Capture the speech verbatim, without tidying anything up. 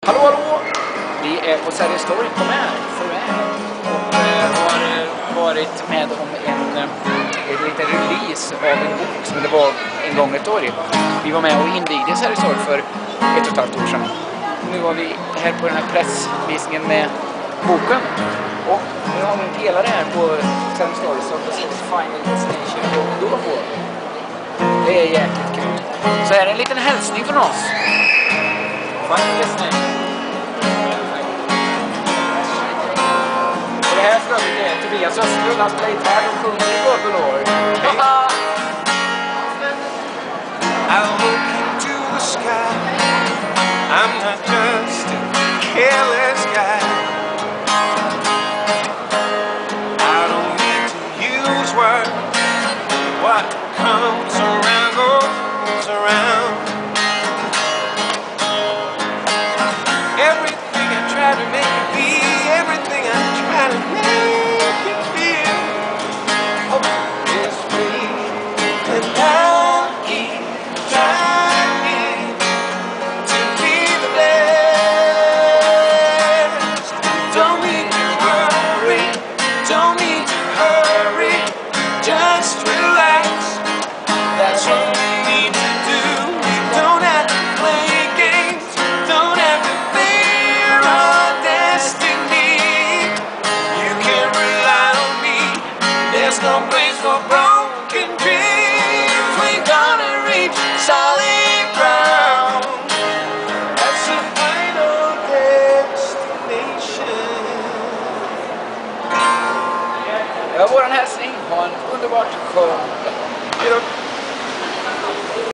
Hallå, hallå! Vi är på Sveriges Story på med och äh, har varit med om en, en liten release av en bok som det var en gång ett år i. Vi var med och invigde Sveriges Story för ett och ett halvt år sedan. Nu var vi här på den här pressvisningen med boken. Och nu har vi hela det här på Sveriges Story som precis Final Destination och då på. Det är jäkligt kul. Så här är en liten hälsning från oss. Final Destination. Och det här ska vi till Tobias Östlund, han spelar gitarr och sjunger i Bubbelår. I look into the sky, I'm not just